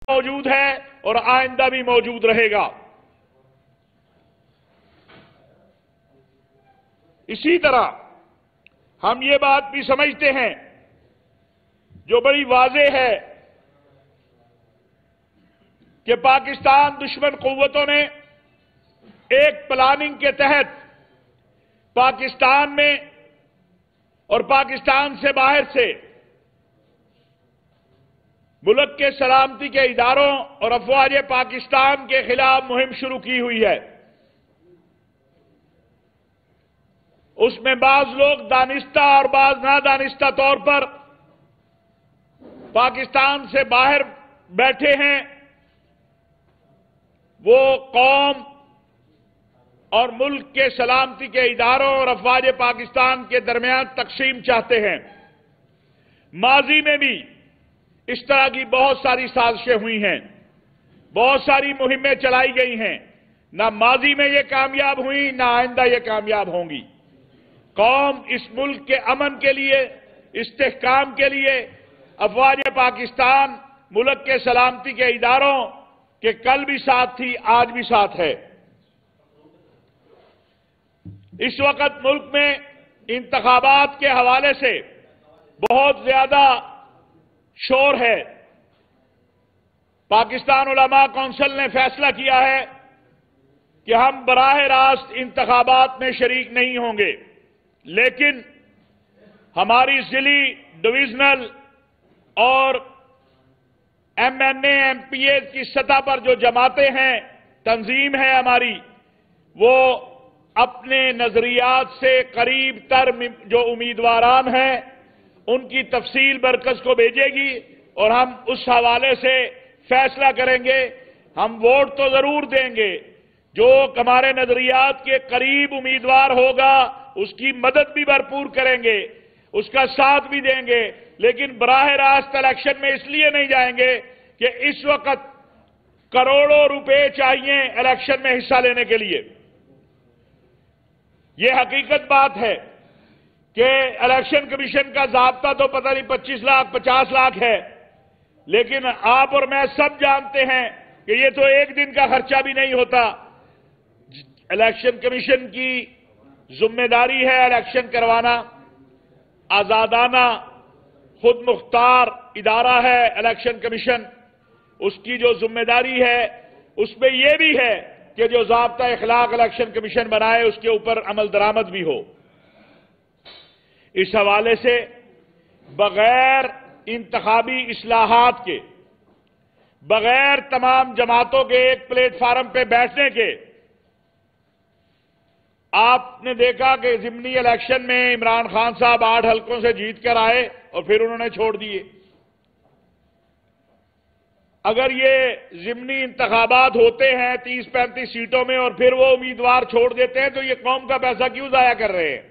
موجود ہے اور آئندہ بھی موجود رہے گا۔ اسی طرح ہم یہ بات بھی سمجھتے ہیں جو بڑی واضح ہے کہ پاکستان دشمن قوتوں نے ایک پلاننگ کے تحت پاکستان میں اور پاکستان سے باہر سے ملک کے سلامتی کے اداروں اور افواج پاکستان کے خلاف مہم شروع کی ہوئی ہے۔ اس میں بعض لوگ دانستہ اور بعض نادانستہ طور پر پاکستان سے باہر بیٹھے ہیں، وہ قوم اور ملک کے سلامتی کے اداروں اور افواج پاکستان کے درمیان تقسیم چاہتے ہیں۔ ماضی میں بھی اس طرح کی بہت ساری سازشیں ہوئی ہیں، بہت ساری مہمیں چلائی گئی ہیں، نہ ماضی میں یہ کامیاب ہوئی نہ آئندہ یہ کامیاب ہوں گی۔ قوم اس ملک کے امن کے لیے، استحکام کے لیے افواج پاکستان ملک کے سلامتی کے اداروں کے کل بھی ساتھ تھی، آج بھی ساتھ ہے۔ اس وقت ملک میں انتخابات کے حوالے سے بہت زیادہ شور ہے۔ پاکستان علماء کونسل نے فیصلہ کیا ہے کہ ہم براہ راست انتخابات میں شریک نہیں ہوں گے، لیکن ہماری ضلعی، ڈویژنل اور M N A, M P A کی سطح پر جو جماعتیں ہیں، تنظیم ہے ہماری، وہ اپنے نظریات سے قریب تر جو امیدواران ہیں ان کی تفصیل مرکز کو بھیجے گی اور ہم اس حوالے سے فیصلہ کریں گے۔ ہم ووٹ تو ضرور دیں گے، جو ہمارے نظریات کے قریب امیدوار ہوگا اس کی مدد بھی بھرپور کریں گے، اس کا ساتھ بھی دیں گے، لیکن براہ راست الیکشن میں اس لیے نہیں جائیں گے کہ اس وقت کروڑوں روپے چاہیے الیکشن میں حصہ لینے کے لیے۔ یہ حقیقت بات ہے کہ الیکشن کمیشن کا ضابطہ تو پتہ نہیں 25 لاکھ 50 لاکھ ہے، لیکن آپ اور میں سب جانتے ہیں کہ یہ تو ایک دن کا خرچہ بھی نہیں ہوتا۔ الیکشن کمیشن کی ذمہ داری ہے الیکشن کروانا، آزادانہ خود مختار ادارہ ہے الیکشن کمیشن، اس کی جو ذمہ داری ہے اس میں یہ بھی ہے کہ جو ضابطہ اخلاق الیکشن کمیشن بنائے اس کے اوپر عمل درآمد بھی ہو۔ اس حوالے سے بغیر انتخابی اصلاحات کے، بغیر تمام جماعتوں کے ایک پلیٹ فارم پہ بیٹھنے کے، آپ نے دیکھا کہ ضمنی الیکشن میں عمران خان صاحب 8 حلقوں سے جیت کر آئے اور پھر انہوں نے چھوڑ دیے۔ اگر یہ ضمنی انتخابات ہوتے ہیں 30-35 سیٹوں میں اور پھر وہ امیدوار چھوڑ دیتے ہیں تو یہ قوم کا پیسہ کیوں ضائع کر رہے ہیں؟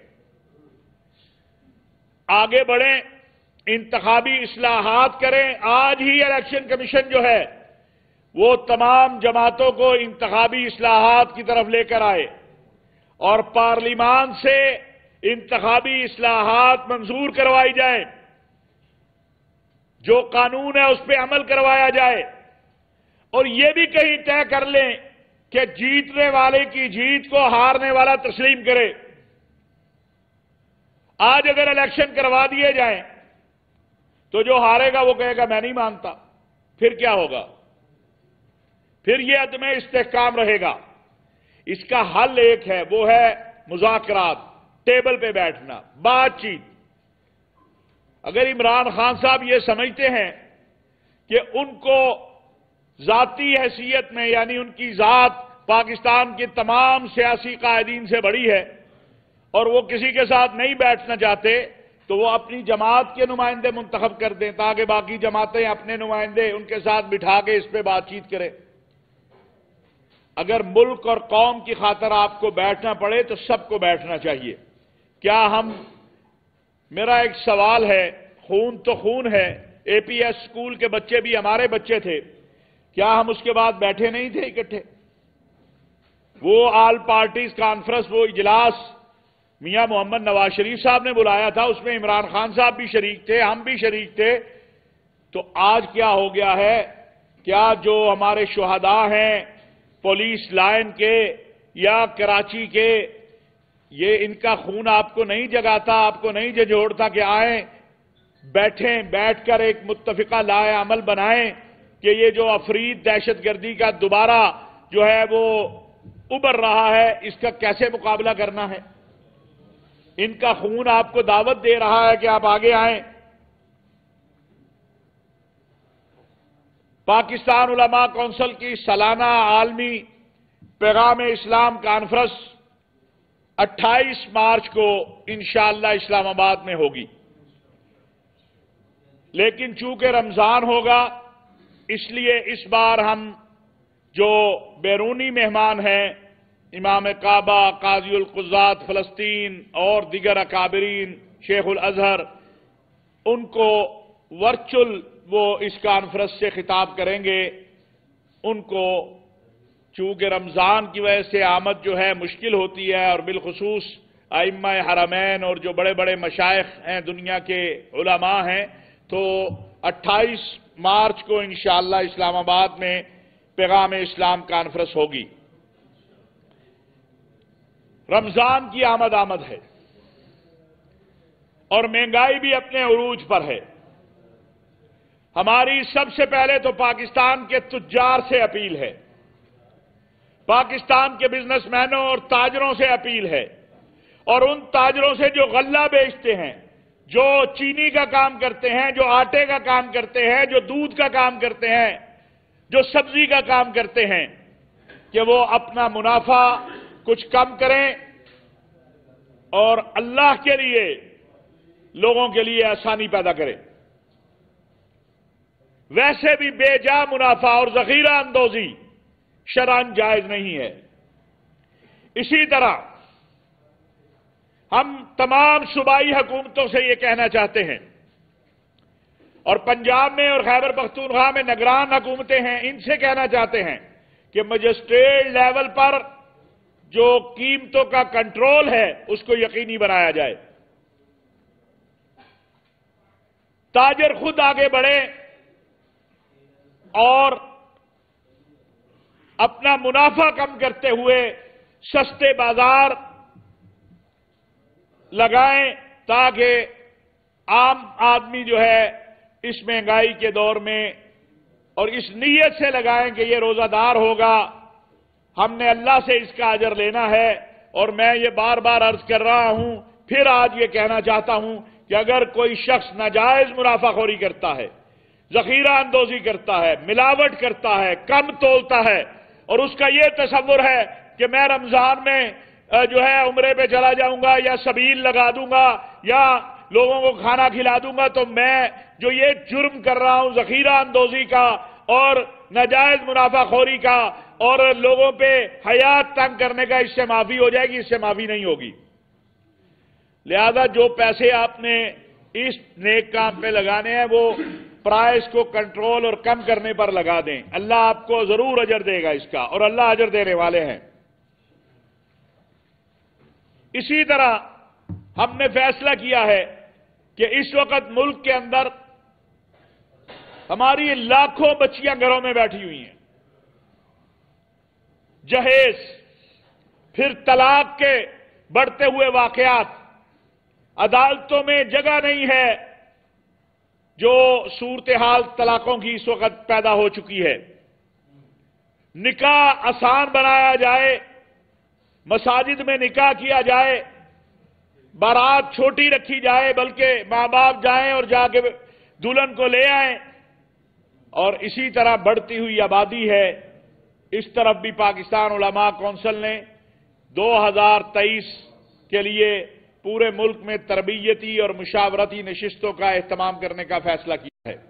آگے بڑھیں، انتخابی اصلاحات کریں۔ آج ہی الیکشن کمیشن جو ہے وہ تمام جماعتوں کو انتخابی اصلاحات کی طرف لے کر آئے اور پارلیمان سے انتخابی اصلاحات منظور کروائی جائے، جو قانون ہے اس پہ عمل کروایا جائے، اور یہ بھی کہیں طے کر لیں کہ جیتنے والے کی جیت کو ہارنے والا تسلیم کرے۔ آج اگر الیکشن کروا دیے جائیں تو جو ہارے گا وہ کہے گا میں نہیں مانتا، پھر کیا ہوگا؟ پھر یہ عدم استحکام رہے گا۔ اس کا حل ایک ہے، وہ ہے مذاکرات، ٹیبل پہ بیٹھنا، بات چیت۔ اگر عمران خان صاحب یہ سمجھتے ہیں کہ ان کو ذاتی حیثیت میں، یعنی ان کی ذات پاکستان کے تمام سیاسی قائدین سے بڑی ہے اور وہ کسی کے ساتھ نہیں بیٹھنا چاہتے، تو وہ اپنی جماعت کے نمائندے منتخب کر دیں تاکہ باقی جماعتیں اپنے نمائندے ان کے ساتھ بٹھا کے اس پہ بات چیت کریں۔ اگر ملک اور قوم کی خاطر آپ کو بیٹھنا پڑے تو سب کو بیٹھنا چاہیے۔ کیا میرا ایک سوال ہے، خون تو خون ہے، اے پی ایس اسکول کے بچے بھی ہمارے بچے تھے، کیا ہم اس کے بعد بیٹھے نہیں تھے اکٹھے؟ وہ آل پارٹیز کانفرنس، وہ اجلاس میاں محمد نواز شریف صاحب نے بلایا تھا، اس میں عمران خان صاحب بھی شریک تھے، ہم بھی شریک تھے۔ تو آج کیا ہو گیا ہے کیا جو ہمارے شہداء ہیں پولیس لائن کے یا کراچی کے، یہ ان کا خون آپ کو نہیں جگاتا، آپ کو نہیں جھنجھوڑتا کہ آئیں بیٹھیں، بیٹھ کر ایک متفقہ لائے عمل بنائیں کہ یہ جو افرید دہشت گردی کا دوبارہ جو ہے وہ ابھر رہا ہے، اس کا کیسے مقابلہ کرنا ہے؟ ان کا خون آپ کو دعوت دے رہا ہے کہ آپ آگے آئیں۔ پاکستان علماء کونسل کی سالانہ عالمی پیغام اسلام کانفرنس 28 مارچ کو انشاءاللہ اسلام آباد میں ہوگی، لیکن چونکہ رمضان ہوگا اس لیے اس بار ہم جو بیرونی مہمان ہیں، امام کعبہ، قاضی القضات فلسطین اور دیگر اکابرین، شیخ الازہر، ان کو ورچوئل وہ اس کانفرنس سے خطاب کریں گے۔ ان کو چونکہ رمضان کی وجہ سے آمد جو ہے مشکل ہوتی ہے، اور بالخصوص ائمہ حرمین اور جو بڑے بڑے مشائخ ہیں دنیا کے علماء ہیں، تو 28 مارچ کو انشاءاللہ اسلام آباد میں پیغام اسلام کانفرنس ہوگی۔ رمضان کی آمد ہے اور مہنگائی بھی اپنے عروج پر ہے۔ ہماری سب سے پہلے تو پاکستان کے تجار سے اپیل ہے، پاکستان کے بزنس مینوں اور تاجروں سے اپیل ہے، اور ان تاجروں سے جو غلہ بیچتے ہیں، جو چینی کا کام کرتے ہیں، جو آٹے کا کام کرتے ہیں، جو دودھ کا کام کرتے ہیں، جو سبزی کا کام کرتے ہیں، کہ وہ اپنا منافع کچھ کم کریں اور اللہ کے لیے لوگوں کے لیے آسانی پیدا کریں۔ ویسے بھی بے جا منافع اور ذخیرہ اندوزی شرعاً جائز نہیں ہے۔ اسی طرح ہم تمام صوبائی حکومتوں سے یہ کہنا چاہتے ہیں، اور پنجاب میں اور خیبر پختونخوا میں نگران حکومتیں ہیں، ان سے کہنا چاہتے ہیں کہ مجسٹریٹ لیول پر جو قیمتوں کا کنٹرول ہے اس کو یقینی بنایا جائے، تاجر خود آگے بڑھے اور اپنا منافع کم کرتے ہوئے سستے بازار لگائیں، تاکہ عام آدمی جو ہے اس مہنگائی کے دور میں، اور اس نیت سے لگائیں کہ یہ روزہ دار ہوگا، ہم نے اللہ سے اس کا اجر لینا ہے۔ اور میں یہ بار بار عرض کر رہا ہوں، پھر آج یہ کہنا چاہتا ہوں کہ اگر کوئی شخص ناجائز منافع خوری کرتا ہے، ذخیرہ اندوزی کرتا ہے، ملاوٹ کرتا ہے، کم تولتا ہے، اور اس کا یہ تصور ہے کہ میں رمضان میں جو ہے عمرے پہ چلا جاؤں گا یا سبیل لگا دوں گا یا لوگوں کو کھانا کھلا دوں گا، تو میں جو یہ جرم کر رہا ہوں ذخیرہ اندوزی کا اور ناجائز منافع خوری کا اور لوگوں پہ حیات تنگ کرنے کا، اس سے معافی ہو جائے گی؟ اس سے معافی نہیں ہوگی۔ لہذا جو پیسے آپ نے اس نیک کام پہ لگانے ہیں وہ پرائس کو کنٹرول اور کم کرنے پر لگا دیں، اللہ آپ کو ضرور اجر دے گا اس کا، اور اللہ اجر دینے والے ہیں۔ اسی طرح ہم نے فیصلہ کیا ہے کہ اس وقت ملک کے اندر ہماری لاکھوں بچیاں گھروں میں بیٹھی ہوئی ہیں، جہیز، پھر طلاق کے بڑھتے ہوئے واقعات، عدالتوں میں جگہ نہیں ہے، جو صورتحال طلاقوں کی اس وقت پیدا ہو چکی ہے۔ نکاح آسان بنایا جائے، مساجد میں نکاح کیا جائے، بارات چھوٹی رکھی جائے، بلکہ ماں باپ جائیں اور جا کے دلہن کو لے آئیں، اور اسی طرح بڑھتی ہوئی آبادی ہے۔ اس طرف بھی پاکستان علماء کونسل نے 2023 کے لیے پورے ملک میں تربیتی اور مشاورتی نشستوں کا اہتمام کرنے کا فیصلہ کیا ہے۔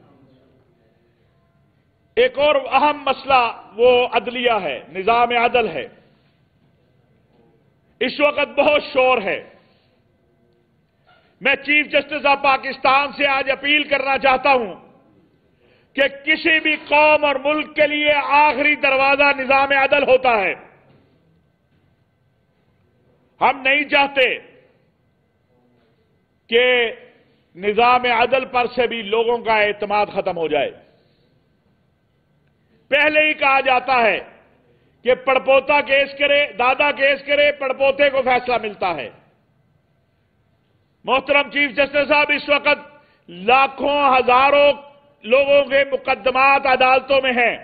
ایک اور اہم مسئلہ وہ عدلیہ ہے، نظام عدل ہے۔ اس وقت بہت شور ہے۔ میں چیف جسٹس آف پاکستان سے آج اپیل کرنا چاہتا ہوں کہ کسی بھی قوم اور ملک کے لیے آخری دروازہ نظام عدل ہوتا ہے۔ ہم نہیں چاہتے کہ نظام عدل پر سے بھی لوگوں کا اعتماد ختم ہو جائے۔ پہلے ہی کہا جاتا ہے کہ پڑپوتا کیس کرے، دادا کیس کرے، پڑپوتے کو فیصلہ ملتا ہے۔ محترم چیف جسٹس صاحب، اس وقت لاکھوں ہزاروں لوگوں کے مقدمات عدالتوں میں ہیں،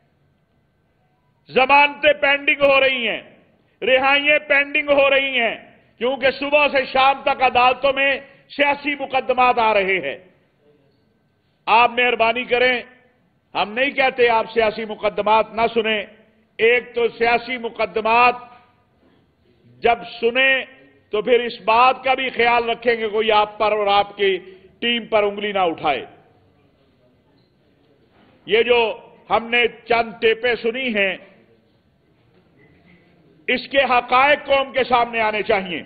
ضمانتیں پینڈنگ ہو رہی ہیں، رہائیاں پینڈنگ ہو رہی ہیں، کیونکہ صبح سے شام تک عدالتوں میں سیاسی مقدمات آ رہے ہیں۔ آپ مہربانی کریں، ہم نہیں کہتے آپ سیاسی مقدمات نہ سنیں، ایک تو سیاسی مقدمات جب سنیں تو پھر اس بات کا بھی خیال رکھیں کہ کوئی آپ پر اور آپ کی ٹیم پر انگلی نہ اٹھائے۔ یہ جو ہم نے چند ٹیپیں سنی ہیں، اس کے حقائق قوم کے سامنے آنے چاہیے،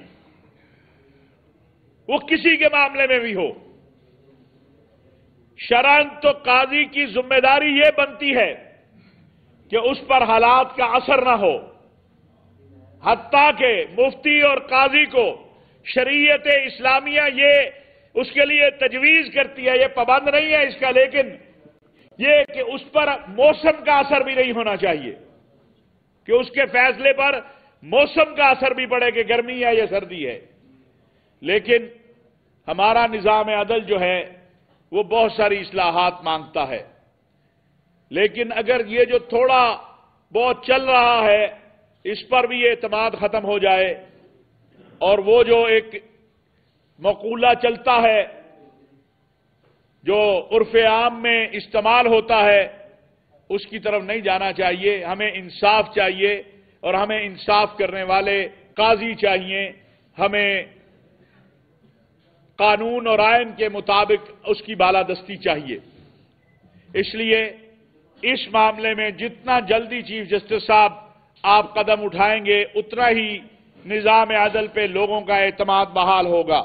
وہ کسی کے معاملے میں بھی ہو۔ شرعاً تو قاضی کی ذمہ داری یہ بنتی ہے کہ اس پر حالات کا اثر نہ ہو، حتیٰ کہ مفتی اور قاضی کو شریعت اسلامیہ یہ اس کے لیے تجویز کرتی ہے، یہ پابند نہیں ہے اس کا، لیکن یہ کہ اس پر موسم کا اثر بھی نہیں ہونا چاہیے، کہ اس کے فیصلے پر موسم کا اثر بھی پڑے کہ گرمی ہے یا سردی ہے۔ لیکن ہمارا نظام عدل جو ہے وہ بہت ساری اصلاحات مانگتا ہے، لیکن اگر یہ جو تھوڑا بہت چل رہا ہے اس پر بھی اعتماد ختم ہو جائے، اور وہ جو ایک مقولہ چلتا ہے جو عرف عام میں استعمال ہوتا ہے اس کی طرف نہیں جانا چاہیے۔ ہمیں انصاف چاہیے، اور ہمیں انصاف کرنے والے قاضی چاہیے، ہمیں قانون اور آئین کے مطابق اس کی بالادستی چاہیے۔ اس لیے اس معاملے میں جتنا جلدی چیف جسٹس صاحب آپ قدم اٹھائیں گے اتنا ہی نظام عدل پہ لوگوں کا اعتماد بحال ہوگا۔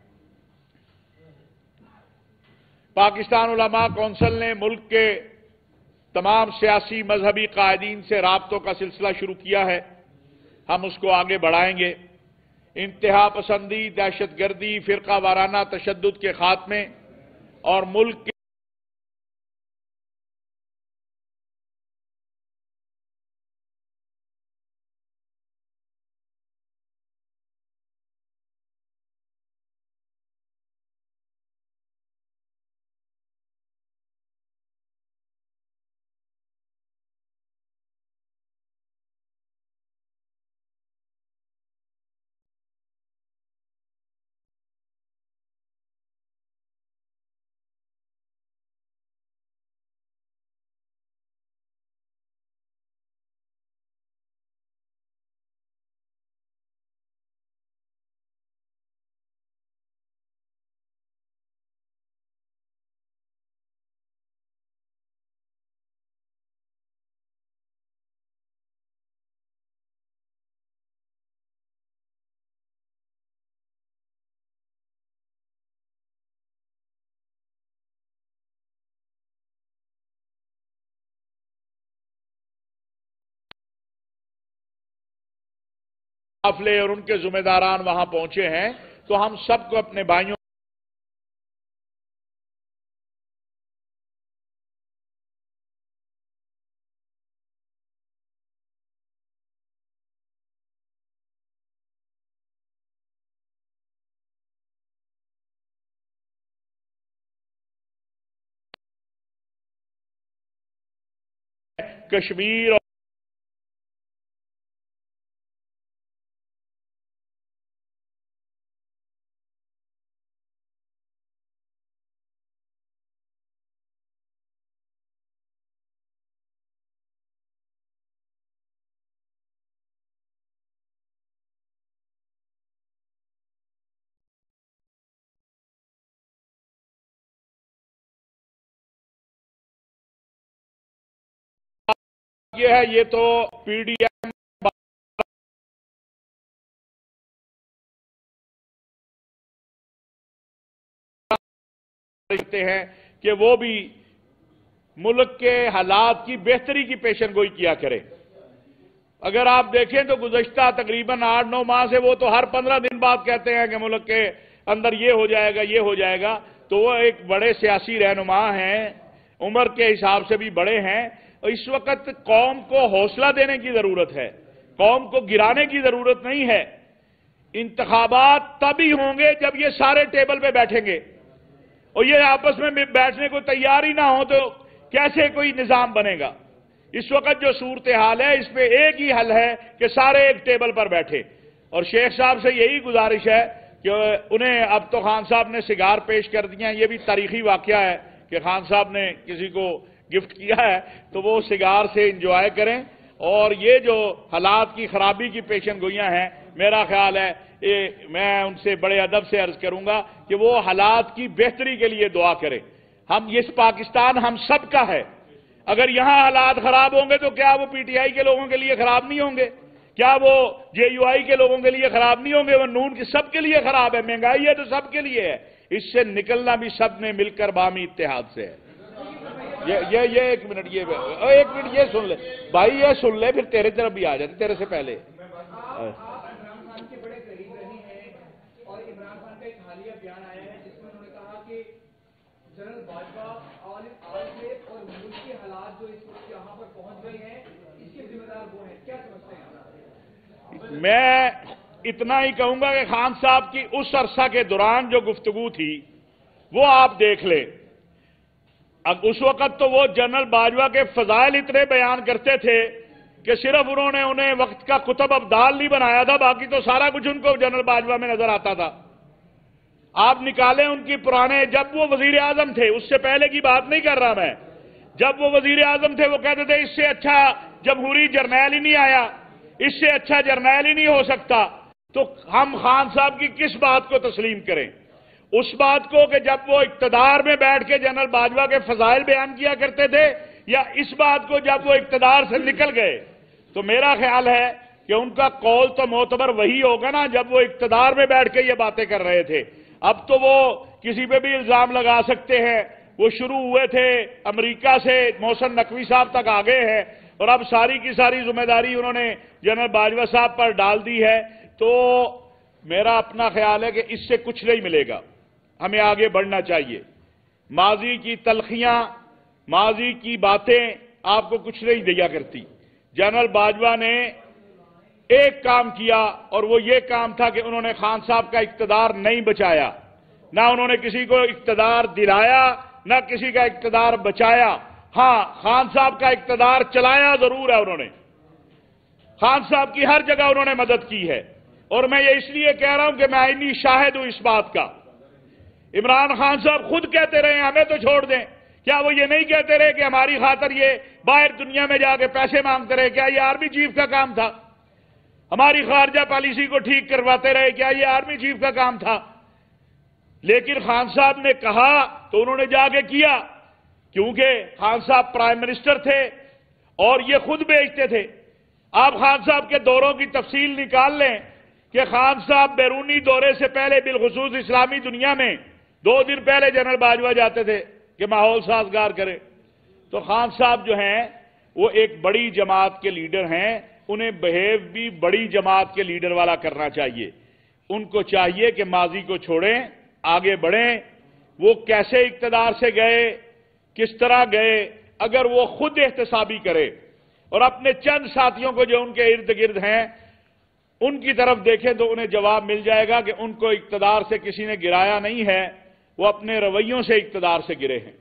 پاکستان علماء کونسل نے ملک کے تمام سیاسی مذہبی قائدین سے رابطوں کا سلسلہ شروع کیا ہے، ہم اس کو آگے بڑھائیں گے۔ انتہا پسندی، دہشت گردی، فرقہ وارانہ تشدد کے خاتمے اور ملک کے قافلے اور ان کے ذمہ داران وہاں پہنچے ہیں، تو ہم سب کو اپنے بھائیوں کشمیر اور یہ ہے، یہ تو پی ڈی ایم ہیں کہ وہ بھی ملک کے حالات کی بہتری کی پیشن گوئی کیا کرے۔ اگر آپ دیکھیں تو گزشتہ تقریباً 8-9 ماہ سے وہ تو ہر 15 دن بعد کہتے ہیں کہ ملک کے اندر یہ ہو جائے گا، یہ ہو جائے گا، تو وہ ایک بڑے سیاسی رہنما ہیں، عمر کے حساب سے بھی بڑے ہیں، اور اس وقت قوم کو حوصلہ دینے کی ضرورت ہے، قوم کو گرانے کی ضرورت نہیں ہے۔ انتخابات تبھی ہوں گے جب یہ سارے ٹیبل پہ بیٹھیں گے، اور یہ آپس میں بیٹھنے کو تیار ہی نہ ہو تو کیسے کوئی نظام بنے گا؟ اس وقت جو صورتحال ہے اس پہ ایک ہی حل ہے کہ سارے ایک ٹیبل پر بیٹھے، اور شیخ صاحب سے یہی گزارش ہے کہ انہیں اب تو خان صاحب نے سگار پیش کر دیا، یہ بھی تاریخی واقعہ ہے کہ خان صاحب نے کسی کو گفٹ کیا ہے تو وہ سگار سے انجوائے کریں، اور یہ جو حالات کی خرابی کی پیشن گوئیاں ہیں، میرا خیال ہے میں ان سے بڑے ادب سے عرض کروں گا کہ وہ حالات کی بہتری کے لیے دعا کریں۔ اس پاکستان ہم سب کا ہے، اگر یہاں حالات خراب ہوں گے تو کیا وہ پی ٹی آئی کے لوگوں کے لیے خراب نہیں ہوں گے؟ کیا وہ جے یو آئی کے لوگوں کے لیے خراب نہیں ہوں گے؟ وہ نون کی سب کے لیے خراب ہے، مہنگائی ہے تو سب کے لیے ہے، اس سے نکلنا بھی سب نے مل کر باہمی اتحاد سے ہے۔ یہ ایک منٹ یہ سن لے بھائی، یہ سن لے پھر تیرے طرف بھی آ جاتے تیرے سے پہلے۔ جنرل باجوہ اور ملک کے حالات جو اس وقت یہاں پر پہنچ گئے ہیں، اس کے ذمہ دار وہ ہیں، کیا سمجھتے ہیں؟ میں اتنا ہی کہوں گا کہ خان صاحب کی اس عرصہ کے دوران جو گفتگو تھی وہ آپ دیکھ لیں۔ اب اس وقت تو وہ جنرل باجوہ کے فضائل اتنے بیان کرتے تھے کہ صرف انہیں وقت کا قطب ابدال نہیں بنایا تھا، باقی تو سارا کچھ ان کو جنرل باجوہ میں نظر آتا تھا۔ آپ نکالیں ان کی پرانے، جب وہ وزیر اعظم تھے، اس سے پہلے کی بات نہیں کر رہا میں، جب وہ وزیر اعظم تھے وہ کہتے تھے اس سے اچھا جمہوری جرنیل ہی نہیں آیا، اس سے اچھا جرنیل ہی نہیں ہو سکتا۔ تو ہم خان صاحب کی کس بات کو تسلیم کریں؟ اس بات کو کہ جب وہ اقتدار میں بیٹھ کے جنرل باجوہ کے فضائل بیان کیا کرتے تھے، یا اس بات کو جب وہ اقتدار سے نکل گئے؟ تو میرا خیال ہے کہ ان کا قول تو معتبر وہی ہوگا نا جب وہ اقتدار میں بیٹھ کے یہ باتیں کر رہے تھے۔ اب تو وہ کسی پہ بھی الزام لگا سکتے ہیں، وہ شروع ہوئے تھے امریکہ سے، محسن نقوی صاحب تک آ گئے ہیں، اور اب ساری کی ساری ذمہ داری انہوں نے جنرل باجوہ صاحب پر ڈال دی ہے۔ تو میرا اپنا خیال ہے کہ اس سے کچھ نہیں ملے گا، ہمیں آگے بڑھنا چاہیے۔ ماضی کی تلخیاں، ماضی کی باتیں آپ کو کچھ نہیں دیا کرتی۔ جنرل باجوہ نے ایک کام کیا، اور وہ یہ کام تھا کہ انہوں نے خان صاحب کا اقتدار نہیں بچایا، نہ انہوں نے کسی کو اقتدار دلایا، نہ کسی کا اقتدار بچایا۔ ہاں، خان صاحب کا اقتدار چلایا ضرور ہے انہوں نے، خان صاحب کی ہر جگہ انہوں نے مدد کی ہے، اور میں یہ اس لیے کہہ رہا ہوں کہ میں عینی شاہد ہوں اس بات کا۔ عمران خان صاحب خود کہتے رہے ہمیں تو چھوڑ دیں، کیا وہ یہ نہیں کہتے رہے کہ ہماری خاطر یہ باہر دنیا میں جا کے پیسے مانگتے رہے؟ کیا یہ آرمی چیف کا کام تھا؟ ہماری خارجہ پالیسی کو ٹھیک کرواتے رہے، کیا یہ آرمی چیف کا کام تھا؟ لیکن خان صاحب نے کہا تو انہوں نے جا کے کیا، کیونکہ خان صاحب پرائم منسٹر تھے اور یہ خود بھیجتے تھے۔ آپ خان صاحب کے دوروں کی تفصیل نکال لیں کہ خان صاحب بیرونی دورے سے پہلے بالخصوص اسلامی دنیا میں 2 دن پہلے جنرل باجوہ جاتے تھے کہ ماحول سازگار کرے۔ تو خان صاحب جو ہیں وہ ایک بڑی جماعت کے لیڈر ہیں، انہیں بہیو بھی بڑی جماعت کے لیڈر والا کرنا چاہیے۔ ان کو چاہیے کہ ماضی کو چھوڑیں، آگے بڑھیں۔ وہ کیسے اقتدار سے گئے، کس طرح گئے، اگر وہ خود احتسابی کرے اور اپنے چند ساتھیوں کو جو ان کے ارد گرد ہیں ان کی طرف دیکھیں تو انہیں جواب مل جائے گا کہ ان کو اقتدار سے کسی نے گرایا نہیں ہے، وہ اپنے رویوں سے اقتدار سے گرے ہیں۔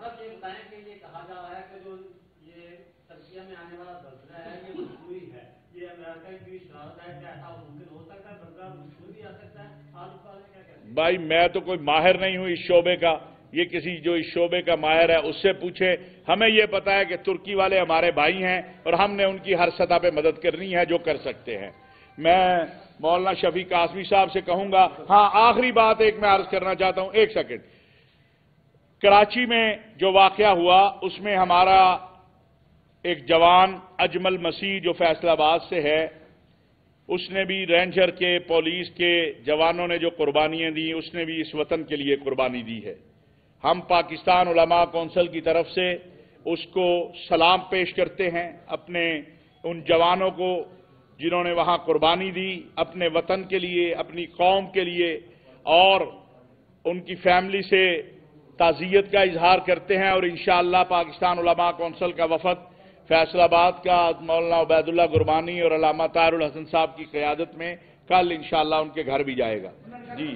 بھائی میں تو کوئی ماہر نہیں ہوں اس شعبے کا، یہ کسی جو اس شعبے کا ماہر ہے اس سے پوچھے۔ ہمیں یہ پتا ہے کہ ترکی والے ہمارے بھائی ہیں اور ہم نے ان کی ہر سطح پہ مدد کرنی ہے جو کر سکتے ہیں۔ میں مولانا شفیع قاسمی صاحب سے کہوں گا، ہاں آخری بات ایک میں عرض کرنا چاہتا ہوں، ایک سیکنڈ۔ کراچی میں جو واقعہ ہوا اس میں ہمارا ایک جوان اجمل مسیح جو فیصل آباد سے ہے، اس نے بھی رینجر کے، پولیس کے جوانوں نے جو قربانیاں دی اس نے بھی اس وطن کے لیے قربانی دی ہے۔ ہم پاکستان علماء کونسل کی طرف سے اس کو سلام پیش کرتے ہیں، اپنے ان جوانوں کو جنہوں نے وہاں قربانی دی اپنے وطن کے لیے، اپنی قوم کے لیے، اور ان کی فیملی سے تعزیت کا اظہار کرتے ہیں، اور انشاءاللہ پاکستان علماء کونسل کا وفد فیصل آباد کا مولانا عبید اللہ گربانی اور علامہ طاہر الحسن صاحب کی قیادت میں کل انشاءاللہ ان کے گھر بھی جائے گا. جی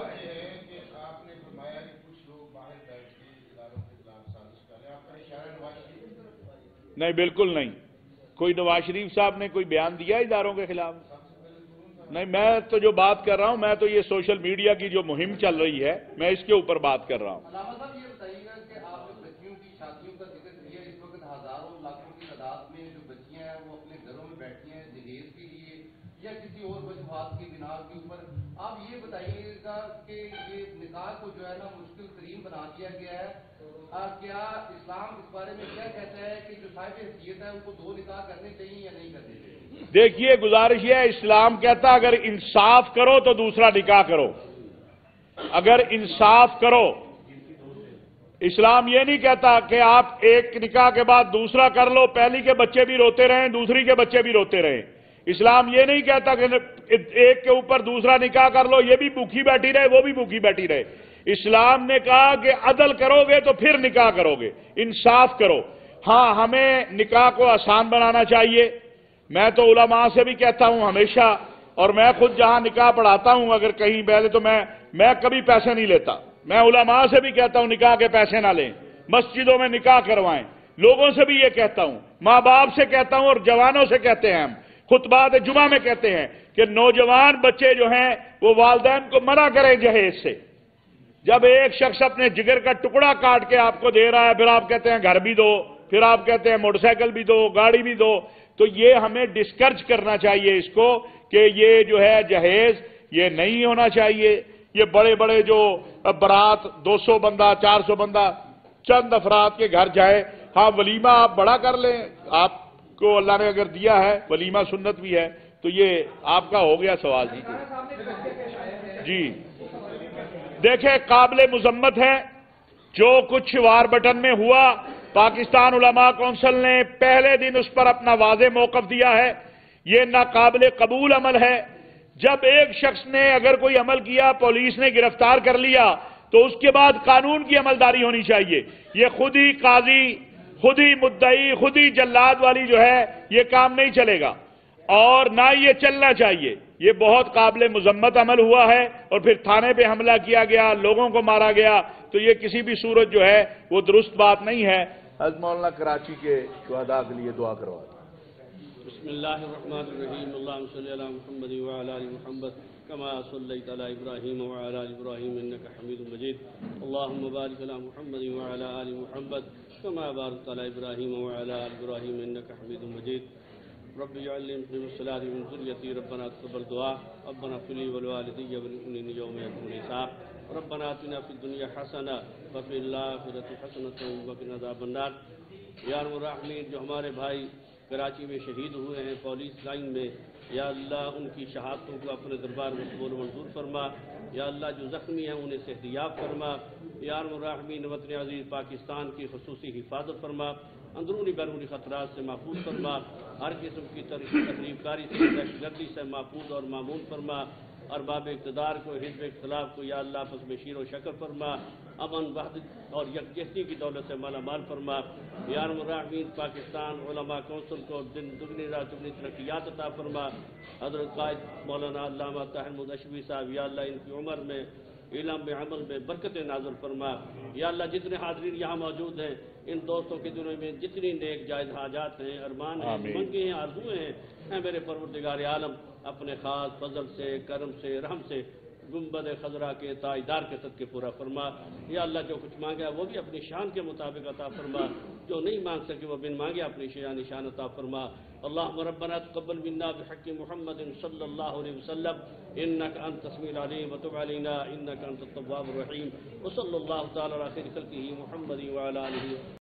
نہیں، بالکل نہیں. کوئی نواز شریف صاحب نے کوئی بیان دیا اداروں کے خلاف؟ نہیں، میں تو جو بات کر رہا ہوں، میں تو یہ سوشل میڈیا کی جو مہم چل رہی ہے میں اس کے اوپر بات کر رہا ہوں. علامہ صاحب یہ بتائیے گا کہ آپ نے بچیوں کی شادیوں کا ذکر کیا. اس وقت ہزاروں لاکھوں کی تعداد میں جو بچیاں ہیں وہ اپنے گھروں میں بیٹھی ہیں جہیز کے لیے یا کسی اور وجوہات کی بنا کے اوپر. آپ یہ بتائیے گا کہ یہ نکاح کو جو ہے نا مشکل ترین بنا دیا گیا ہے. کیا اسلام اس بارے میں کیا کہتا ہے کہ جو صاحب حیثیت ہے ان کو 2 نکاح کرنے چاہیے یا نہیں کرنے چاہیے؟ دیکھیے، گزارش یہ ہے، اسلام کہتا اگر انصاف کرو تو دوسرا نکاح کرو. اگر انصاف کرو، اسلام یہ نہیں کہتا کہ آپ ایک نکاح کے بعد دوسرا کر لو، پہلی کے بچے بھی روتے رہیں دوسری کے بچے بھی روتے رہیں. اسلام یہ نہیں کہتا کہ ایک کے اوپر دوسرا نکاح کر لو، یہ بھی بھوکی بیٹھی رہے وہ بھی بھوکی بیٹھی رہے. اسلام نے کہا کہ عدل کرو گے تو پھر نکاح کرو گے، انصاف کرو. ہاں، ہمیں نکاح کو آسان بنانا چاہیے. میں تو علماء سے بھی کہتا ہوں ہمیشہ، اور میں خود جہاں نکاح پڑھاتا ہوں اگر کہیں پہلے تو میں کبھی پیسے نہیں لیتا. میں علماء سے بھی کہتا ہوں نکاح کے پیسے نہ لیں، مسجدوں میں نکاح کروائیں. لوگوں سے بھی یہ کہتا ہوں، ماں باپ سے کہتا ہوں اور جوانوں سے کہتے ہیں. ہم خطبات جمعہ میں کہتے ہیں کہ نوجوان بچے جو ہیں وہ والدین کو منع کریں جہیز سے. جب ایک شخص اپنے جگر کا ٹکڑا کاٹ کے آپ کو دے رہا ہے، پھر آپ کہتے ہیں گھر بھی دو، پھر آپ کہتے ہیں موٹر سائیکل بھی دو، گاڑی بھی دو، تو یہ ہمیں ڈسکرج کرنا چاہیے اس کو کہ یہ جو ہے جہیز یہ نہیں ہونا چاہیے. یہ بڑے بڑے جو برات 200 بندہ 400 بندہ چند افراد کے گھر جائے. ہاں، ولیمہ آپ بڑا کر لیں، آپ کو اللہ نے اگر دیا ہے، ولیمہ سنت بھی ہے، تو یہ آپ کا ہو گیا سوال. جی دیکھیں، قابل مذمت ہے جو کچھ وار بٹن میں ہوا. پاکستان علماء کونسل نے پہلے دن اس پر اپنا واضح موقف دیا ہے. یہ ناقابل قبول عمل ہے. جب ایک شخص نے اگر کوئی عمل کیا، پولیس نے گرفتار کر لیا، تو اس کے بعد قانون کی عملداری ہونی چاہیے. یہ خود ہی قاضی، خود ہی مدعی، خود ہی جلاد والی جو ہے یہ کام نہیں چلے گا اور نہ یہ چلنا چاہیے. یہ بہت قابل مذمت عمل ہوا ہے اور پھر تھانے پہ حملہ کیا گیا، لوگوں کو مارا گیا، تو یہ کسی بھی صورت جو ہے وہ درست بات نہیں ہے. حضرت مولانا کراچی کے شہداء کے لیے دعا کروا. بسم اللہ الرحمن الرحیم. اللہم صلی علی محمد وعلی آل محمد کما صلیت علی ابراہیم وعلی آل ابراہیم انک حمید مجید. اللہم بارک علی محمد وعلی آل محمد کما بارکت علی ابراہیم وعلی آل ابراہیم انک حمید مجید. رب اجعلنی مقیم الصلاۃ ومن ذریتی ربنا تقبل دعاء ربنا اغفر لی ولوالدی وللمؤمنین یوم یقوم الحساب. ربنا آتنا فی الدنیا حسنہ وفی الآخرۃ حسنۃ وقنا عذاب النار. یا ارحم الراحمین، جو ہمارے بھائی کراچی میں شہید ہوئے ہیں پولیس لائن میں، یا اللہ ان کی شہادتوں کو اپنے دربار میں قبول منظور فرما. یا اللہ جو زخمی ہیں انہیں صحتیاب فرما. یا ارحم الراحمین، وطن عزیز پاکستان کی خصوصی حفاظت فرما، اندرونی بیرونی خطرات سے محفوظ فرما، ہر قسم کی تخریب کاری سے، دہشت گردی سے محفوظ اور معمون فرما. ارباب اقتدار کو، حزب اختلاف کو یا اللہ آپس میں شیر و شکر فرما، امن وحدت اور یکجہتی کی دولت سے مالا مال فرما. یا ارحم الراحمین، پاکستان علماء کونسل کو دگنی رات دگنی ترقیات عطا فرما. حضرت قائد مولانا علامہ طاہر مدشوی صاحب، یا اللہ ان کی عمر میں، علم میں، عمل میں برکت نازل فرما. یا اللہ جتنے حاضرین یہاں موجود ہیں، ان دوستوں کے دنوں میں جتنی نیک جائز حاجات ہیں، ارمان ہیں، منگیں ہیں، آرزویں ہیں، اے میرے پروردگار عالم اپنے خاص فضل سے، کرم سے، رحم سے گنبد خضرا کے تاجدار کے صدقے پورا فرما. یا اللہ جو کچھ مانگا ہے وہ بھی اپنی شان کے مطابق عطا فرما، جو نہیں مانگ سکے وہ بن مانگے اپنی نشان عطا فرما. اللہم ربنا تقبل منا بحق محمد صلی اللہ علیہ وسلم انک انت السمیع العلیم وتب علینا انک انت التواب الرحیم. وصلی اللہ تعالی علی خیر خلقہ محمد وعلی آلہ